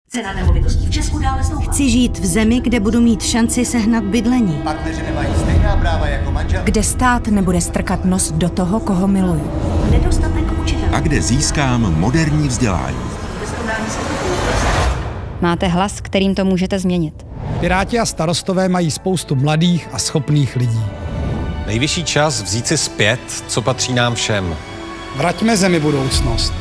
Cena nemovitostí v Česku dále stoupá. Chci žít v zemi, kde budu mít šanci sehnat bydlení. Partneři nemají stejná práva jako manžel. Kde stát nebude strkat nos do toho, koho miluju. Nedostatek učitelů. A kde získám moderní vzdělání. Máte hlas, kterým to můžete změnit. Piráti a Starostové mají spoustu mladých a schopných lidí. Nejvyšší čas vzít si zpět, co patří nám všem. Vraťme zemi budoucnost.